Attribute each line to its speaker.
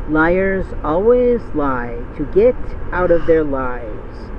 Speaker 1: Liars always lie to get out of their lives.